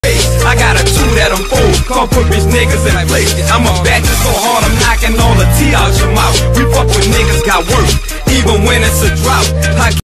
I got a two that I'm full. Come put these niggas in place. I'm a bat that's so hard, I'm knocking all the tea out your mouth. We fuck with niggas got work, even when it's a drought.